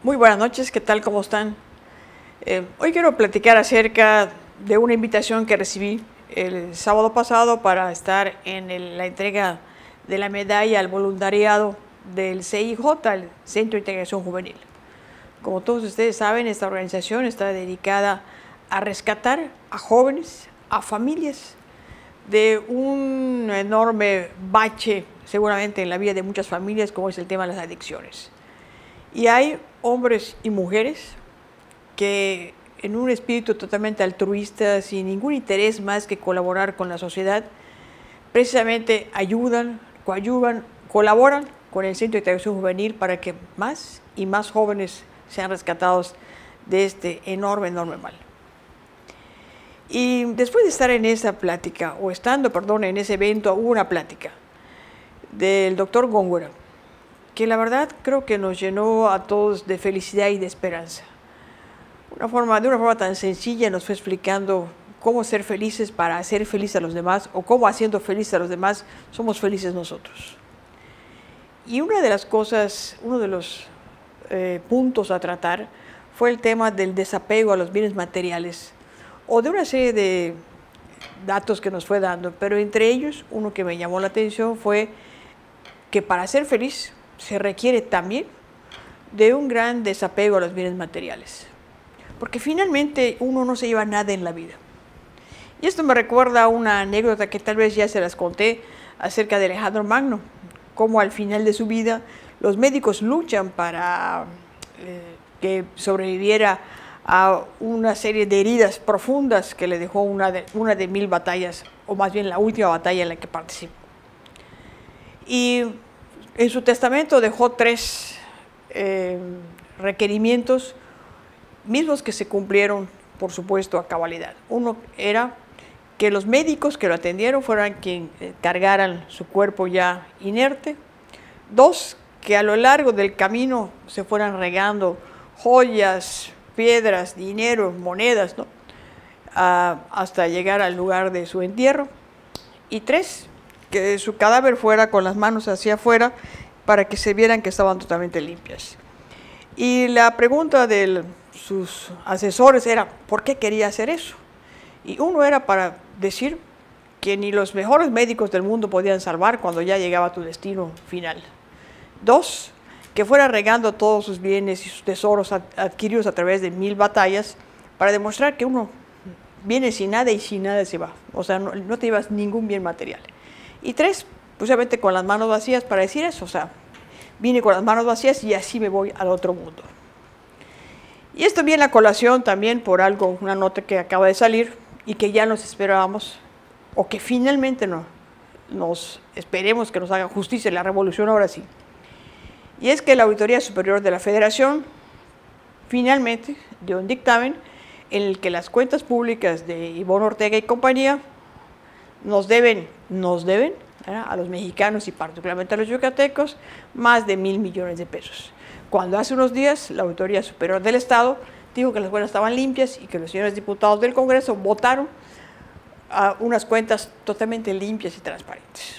Muy buenas noches, ¿qué tal? ¿Cómo están? Hoy quiero platicar acerca de una invitación que recibí el sábado pasado para estar en la entrega de la medalla al voluntariado del CIJ, el Centro de Integración Juvenil. Como todos ustedes saben, esta organización está dedicada a rescatar a jóvenes, a familias de un enorme bache seguramente en la vida de muchas familias, como es el tema de las adicciones. Y hay hombres y mujeres que en un espíritu totalmente altruista, sin ningún interés más que colaborar con la sociedad, precisamente ayudan, coadyuvan, colaboran con el Centro de Integración Juvenil para que más y más jóvenes sean rescatados de este enorme mal. Y después de estar en esa plática, o estando, perdón, en ese evento, hubo una plática del doctor Góngora, que la verdad creo que nos llenó a todos de felicidad y de esperanza. De una forma tan sencilla nos fue explicando cómo ser felices para hacer feliz a los demás, o cómo haciendo felices a los demás somos felices nosotros. Y una de las cosas, uno de los puntos a tratar fue el tema del desapego a los bienes materiales, o de una serie de datos que nos fue dando, pero entre ellos uno que me llamó la atención fue que para ser feliz se requiere también de un gran desapego a los bienes materiales, porque finalmente uno no se lleva nada en la vida. Y esto me recuerda a una anécdota que tal vez ya se las conté acerca de Alejandro Magno, cómo al final de su vida los médicos luchan para que sobreviviera a una serie de heridas profundas que le dejó una de 1000 batallas, o más bien la última batalla en la que participó. Y en su testamento dejó 3 requerimientos, mismos que se cumplieron, por supuesto, a cabalidad. Uno era que los médicos que lo atendieron fueran quienes cargaran su cuerpo ya inerte. 2, que a lo largo del camino se fueran regando joyas, piedras, dinero, monedas, ¿no? Hasta llegar al lugar de su entierro. Y 3, que su cadáver fuera con las manos hacia afuera para que se vieran que estaban totalmente limpias. Y la pregunta de sus asesores era, ¿por qué quería hacer eso? Y uno era para decir que ni los mejores médicos del mundo podían salvar cuando ya llegaba a tu destino final. 2, que fuera regando todos sus bienes y sus tesoros adquiridos a través de 1000 batallas para demostrar que uno viene sin nada y sin nada se va. O sea, no te llevas ningún bien material. Y 3, precisamente con las manos vacías para decir eso, o sea, vine con las manos vacías y así me voy al otro mundo. Y esto viene a colación también por algo, una nota que acaba de salir y que ya nos esperábamos, o que finalmente esperemos que nos haga justicia la revolución ahora sí. Y es que la Auditoría Superior de la Federación finalmente dio un dictamen en el que las cuentas públicas de Ivonne Ortega y compañía nos deben a los mexicanos y particularmente a los yucatecos más de 1000 millones de pesos. Cuando hace unos días la Auditoría Superior del Estado dijo que las cuentas estaban limpias y que los señores diputados del Congreso votaron a unas cuentas totalmente limpias y transparentes.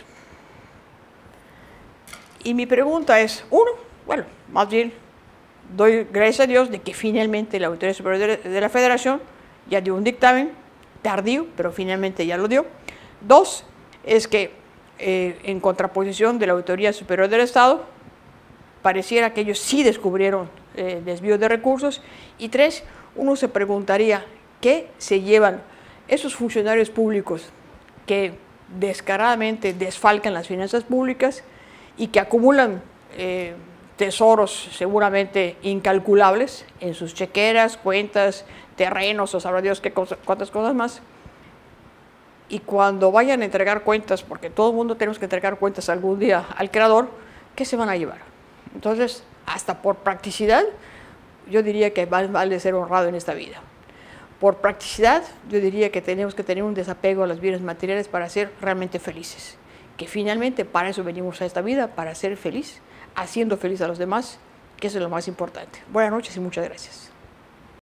Y mi pregunta es, más bien doy gracias a Dios de que finalmente la Auditoría Superior de la Federación ya dio un dictamen tardío, pero finalmente ya lo dio. 2, es que en contraposición de la Auditoría Superior del Estado, pareciera que ellos sí descubrieron desvío de recursos. Y 3, uno se preguntaría, ¿qué se llevan esos funcionarios públicos que descaradamente desfalcan las finanzas públicas y que acumulan tesoros seguramente incalculables en sus chequeras, cuentas, terrenos, o sabrá Dios cuántas cosas más? Y cuando vayan a entregar cuentas, porque todo el mundo tenemos que entregar cuentas algún día al Creador, ¿qué se van a llevar? Entonces, hasta por practicidad, yo diría que vale ser honrado en esta vida. Por practicidad, yo diría que tenemos que tener un desapego a los bienes materiales para ser realmente felices. Que finalmente para eso venimos a esta vida, para ser feliz, haciendo feliz a los demás, que eso es lo más importante. Buenas noches y muchas gracias.